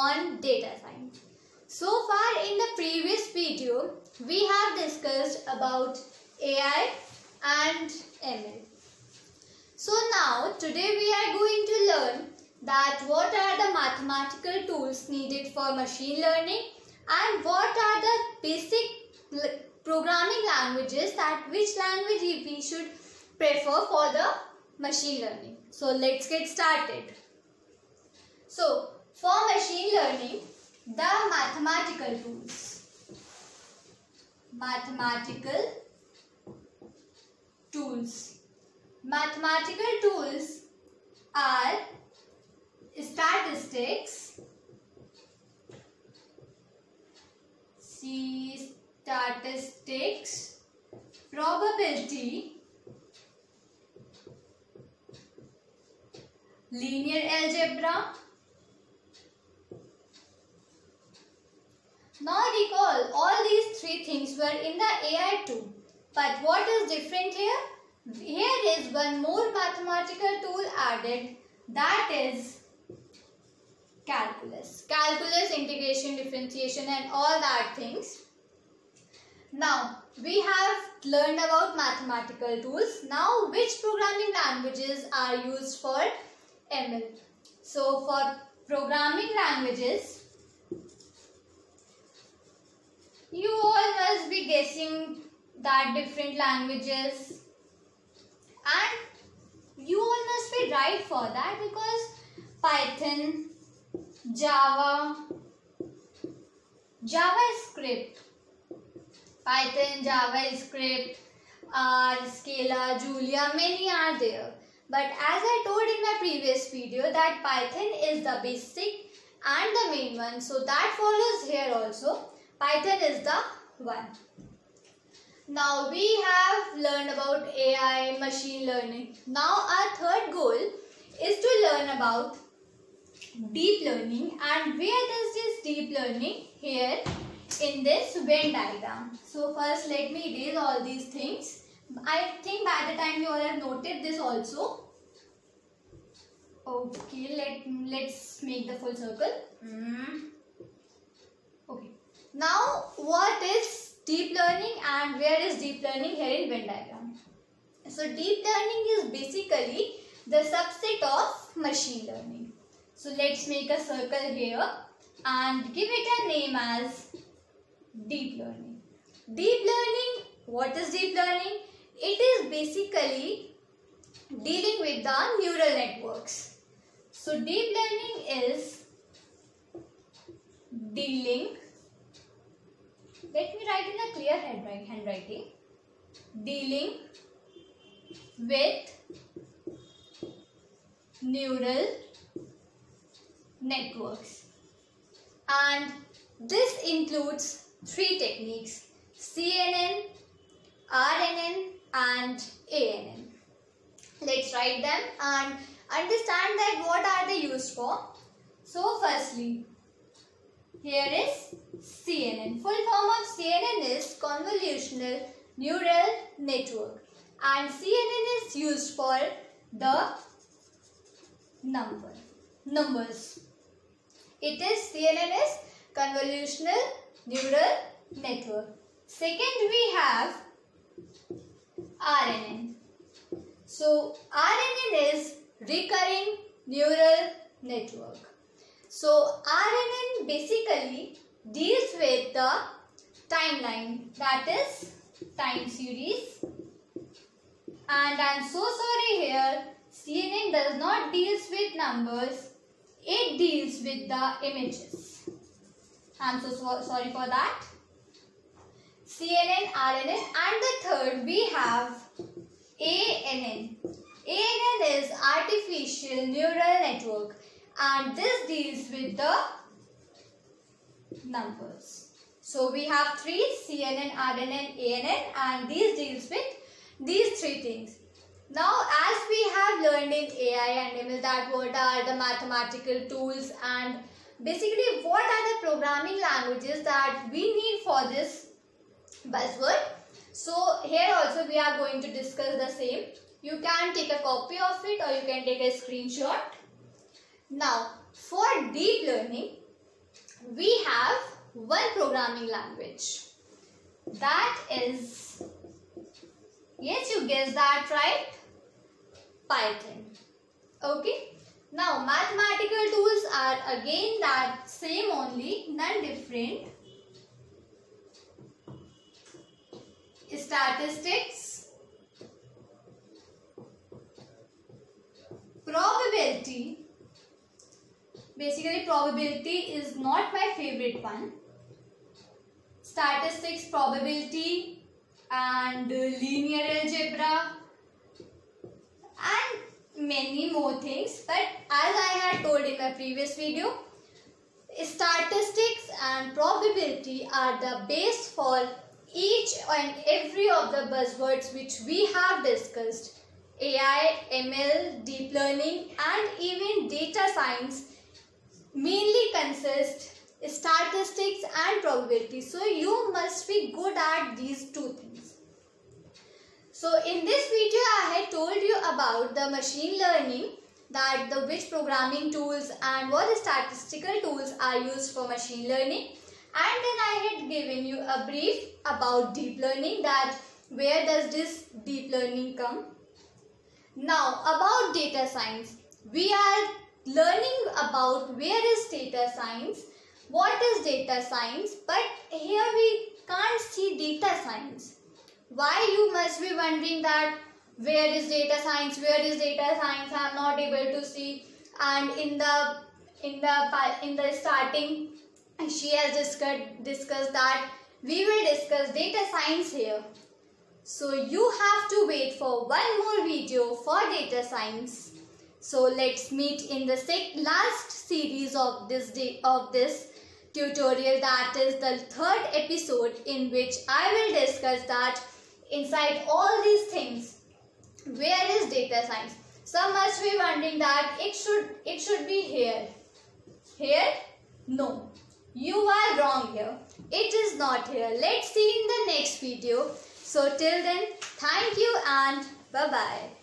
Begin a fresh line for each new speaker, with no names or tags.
on data science. So far in the previous video, we have discussed about AI and ML. So now today we are going to learn that what are the mathematical tools needed for machine learning and what are the basic programming languages, that which language we should prefer for the machine learning. So let's get started. So for machine learning, the mathematical tools. Mathematical tools are statistics, probability, linear algebra. Now recall, all these three things were in the AI too. But what is different here? Here is one more mathematical tool added, that is calculus. Calculus, integration, differentiation and all that things. Now we have learned about mathematical tools. Now which programming languages are used for ML? So for programming languages, you all must be guessing that different languages, and you all must be right for that, because Python, Java, JavaScript, Python, JavaScript, R, Scala, Julia, many are there. But as I told in my previous video that Python is the basic and the main one, so that follows here also. Python is the one. Now we have learned about AI, machine learning. Now our third goal is to learn about deep learning. And where does this deep learning? Here in this Venn diagram. So first let me erase all these things. I think by the time you all have noted this also. Okay, let's make the full circle. Okay. Now what is deep learning and where is deep learning here in Venn diagram? So deep learning is basically the subset of machine learning. So let's make a circle here and give it a name as deep learning. Deep learning, what is deep learning? It is basically dealing with the neural networks. So deep learning is dealing, let me write in a clear handwriting, dealing with neural networks. And this includes three techniques: CNN, RNN and ANN. Let's write them and understand that what are they used for. So firstly, here is CNN. Full form of CNN is convolutional neural network, and CNN is used for the numbers. It is CNN is convolutional neural network. Second we have RNN. So RNN is recurring neural network. So RNN basically deals with the timeline, that is time series. And I'm so sorry here, CNN does not deals with numbers, it deals with the images. I'm so sorry for that. CNN, RNN, and the third we have ANN. ANN is artificial neural network, and this deals with the numbers. So we have three: CNN, RNN, ANN, and these deals with these three things. Now as we have learned in AI and ML that what are the mathematical tools and basically what are the programming languages that we need for this buzzword. So here also we are going to discuss the same. You can take a copy of it or you can take a screenshot. Now for deep learning, we have one programming language. That is, yes, you guessed that right, Python. Okay. Now mathematical tools are again that same only, none different. Statistics, probability. Basically probability is not my favorite one. Statistics, probability and linear algebra and many more things. But as I had told in my previous video, statistics and probability are the base for each and every of the buzzwords which we have discussed. AI, ML, deep learning and even data science mainly consist statistics and probability. So you must be good at these two things. So in this video I had told you about the machine learning, that the which programming tools and what statistical tools are used for machine learning, and then I had given you a brief about deep learning, that where does this deep learning come. Now about data science, we are learning about where is data science, what is data science, but here we can't see data science. Why, you must be wondering that where is data science, I am not able to see. And in the starting she has discussed that we will discuss data science here. So you have to wait for one more video for data science. So let's meet in the last series of this tutorial, that is the third episode, in which I will discuss that inside all these things, where is data science. Some must be wondering that it should be here. Here? No. You are wrong here. It is not here. Let's see in the next video. So till then, thank you and bye-bye.